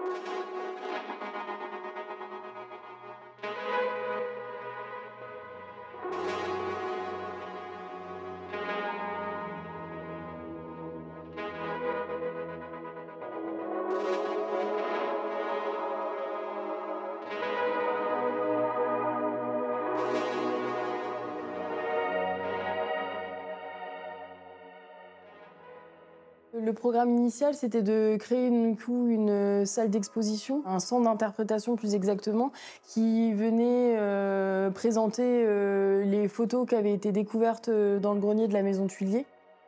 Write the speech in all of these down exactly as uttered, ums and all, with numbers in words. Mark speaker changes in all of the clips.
Speaker 1: Le programme initial, c'était de créer une, une salle d'exposition, un centre d'interprétation plus exactement, qui venait euh, présenter euh, les photos qui avaient été découvertes dans le grenier de la maison Thuillier.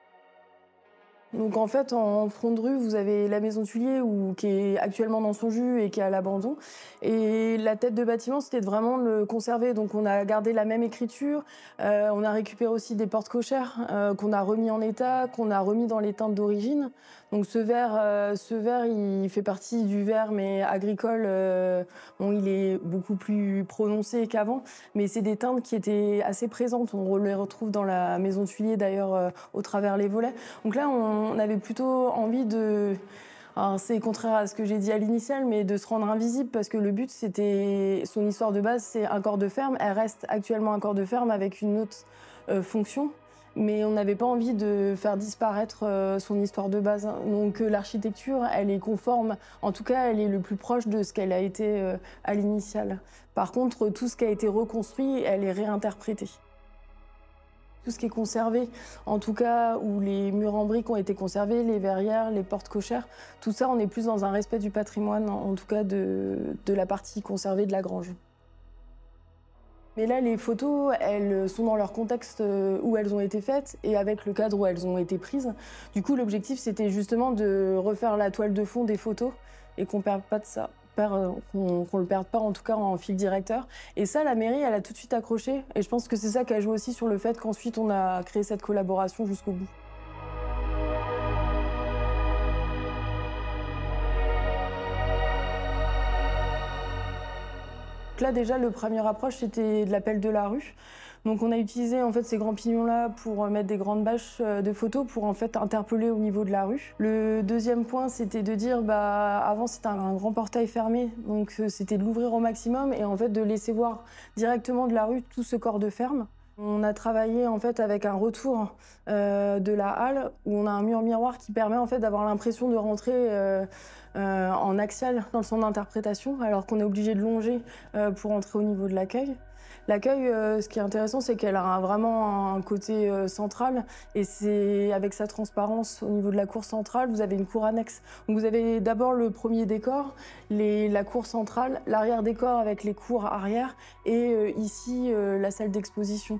Speaker 1: Donc en fait, en front de rue, vous avez la maison Thuillier où, qui est actuellement dans son jus et qui est à l'abandon. Et la tête de bâtiment, c'était de vraiment le conserver. Donc on a gardé la même écriture, euh, on a récupéré aussi des portes cochères euh, qu'on a remis en état, qu'on a remis dans les teintes d'origine. Donc ce verre, euh, ce verre, il fait partie du verre, mais agricole. Euh, bon, il est beaucoup plus prononcé qu'avant, mais c'est des teintes qui étaient assez présentes. On les retrouve dans la maison Thuillier d'ailleurs euh, au travers les volets. Donc là, on On avait plutôt envie de... Alors c'est contraire à ce que j'ai dit à l'initiale, mais de se rendre invisible parce que le but, c'était... Son histoire de base, c'est un corps de ferme. Elle reste actuellement un corps de ferme avec une autre euh, fonction. Mais on n'avait pas envie de faire disparaître euh, son histoire de base. Donc euh, l'architecture, elle est conforme. En tout cas, elle est le plus proche de ce qu'elle a été euh, à l'initiale. Par contre, tout ce qui a été reconstruit, elle est réinterprétée. Tout ce qui est conservé, en tout cas, où les murs en briques ont été conservés, les verrières, les portes cochères, tout ça, on est plus dans un respect du patrimoine, en tout cas de, de la partie conservée de la grange. Mais là, les photos, elles sont dans leur contexte où elles ont été faites et avec le cadre où elles ont été prises. Du coup, l'objectif, c'était justement de refaire la toile de fond des photos et qu'on ne perde pas de ça. Qu'on qu'on le perde pas en tout cas en fil directeur. Et ça, la mairie, elle a tout de suite accroché. Et je pense que c'est ça qui a joué aussi sur le fait qu'ensuite on a créé cette collaboration jusqu'au bout. Là déjà, le premier approche, c'était de l'appel de la rue. Donc on a utilisé en fait ces grands pignons-là pour mettre des grandes bâches de photos pour en fait interpeller au niveau de la rue. Le deuxième point, c'était de dire, bah avant c'était un grand portail fermé, donc c'était de l'ouvrir au maximum et en fait de laisser voir directement de la rue tout ce corps de ferme. On a travaillé en fait avec un retour euh, de la halle où on a un mur miroir qui permet en fait d'avoir l'impression de rentrer euh, euh, en axial dans le centre d'interprétation alors qu'on est obligé de longer euh, pour entrer au niveau de l'accueil. L'accueil, euh, ce qui est intéressant, c'est qu'elle a un, vraiment un côté euh, central et c'est avec sa transparence au niveau de la cour centrale, vous avez une cour annexe. Donc vous avez d'abord le premier décor, les, la cour centrale, l'arrière-décor avec les cours arrière et euh, ici euh, la salle d'exposition.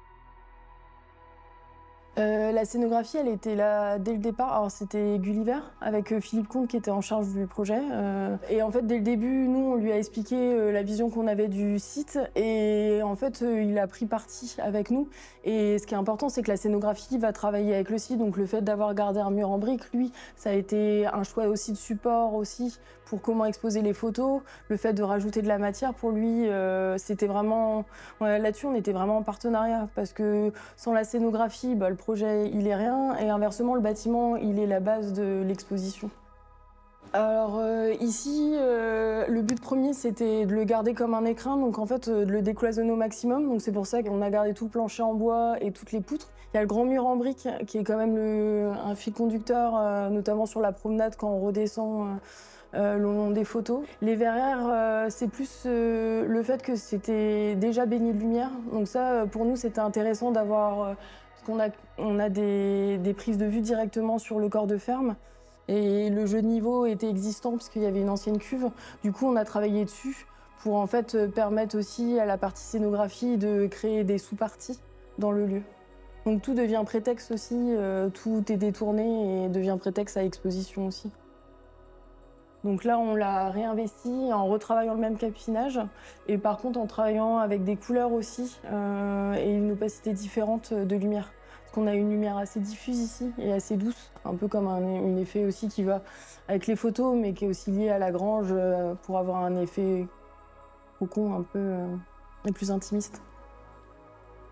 Speaker 1: Euh, la scénographie, elle était là dès le départ. Alors c'était Gulliver avec euh, Philippe Comte qui était en charge du projet. Euh, et en fait, dès le début, nous, on lui a expliqué euh, la vision qu'on avait du site. Et en fait, euh, il a pris parti avec nous. Et ce qui est important, c'est que la scénographie va travailler avec le site. Donc le fait d'avoir gardé un mur en briques, lui, ça a été un choix aussi de support aussi pour comment exposer les photos. Le fait de rajouter de la matière, pour lui, euh, c'était vraiment... Ouais, là-dessus, on était vraiment en partenariat parce que sans la scénographie, bah, le projet, il est rien, et inversement, le bâtiment, il est la base de l'exposition. Alors euh, ici, euh, le but premier, c'était de le garder comme un écrin, donc en fait, euh, de le décloisonner au maximum. Donc c'est pour ça qu'on a gardé tout le plancher en bois et toutes les poutres. Il y a le grand mur en briques, qui est quand même le, un fil conducteur, euh, notamment sur la promenade quand on redescend euh, euh, le long des photos. Les verrières, euh, c'est plus euh, le fait que c'était déjà baigné de lumière. Donc ça, pour nous, c'était intéressant d'avoir... Euh, parce qu'on a, on a des, des prises de vue directement sur le corps de ferme. Et le jeu de niveau était existant parce qu'il y avait une ancienne cuve. Du coup, on a travaillé dessus pour en fait permettre aussi à la partie scénographie de créer des sous-parties dans le lieu. Donc tout devient prétexte aussi, euh, tout est détourné et devient prétexte à exposition aussi. Donc là, on l'a réinvesti en retravaillant le même capinage et par contre en travaillant avec des couleurs aussi euh, et une opacité différente de lumière. Parce qu'on a une lumière assez diffuse ici et assez douce, un peu comme un, un effet aussi qui va avec les photos mais qui est aussi lié à la grange euh, pour avoir un effet cocon un peu euh, plus intimiste.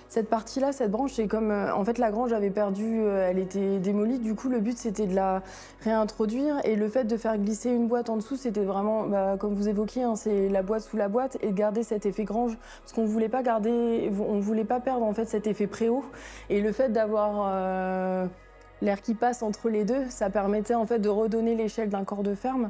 Speaker 1: Cette partie-là, cette branche, c'est comme... euh, en fait, la grange avait perdu, euh, elle était démolie. Du coup, le but, c'était de la réintroduire. Et le fait de faire glisser une boîte en dessous, c'était vraiment, bah, comme vous évoquiez, hein, c'est la boîte sous la boîte et de garder cet effet grange. Parce qu'on voulait pas garder, on voulait pas perdre en fait cet effet préau. Et le fait d'avoir euh, l'air qui passe entre les deux, ça permettait en fait de redonner l'échelle d'un corps de ferme.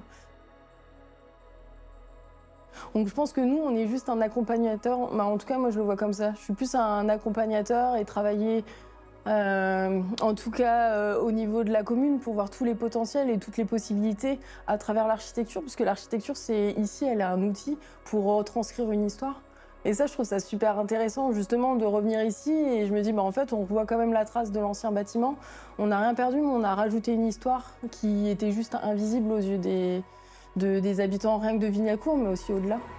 Speaker 1: Donc je pense que nous, on est juste un accompagnateur. Bah, en tout cas, moi, je le vois comme ça. Je suis plus un accompagnateur et travailler, euh, en tout cas, euh, au niveau de la commune pour voir tous les potentiels et toutes les possibilités à travers l'architecture. Parce que l'architecture, c'est ici, elle est un outil pour retranscrire une histoire. Et ça, je trouve ça super intéressant, justement, de revenir ici. Et je me dis, bah, en fait, on voit quand même la trace de l'ancien bâtiment. On n'a rien perdu, mais on a rajouté une histoire qui était juste invisible aux yeux des... De, des habitants rien que de Vignacourt, mais aussi au-delà.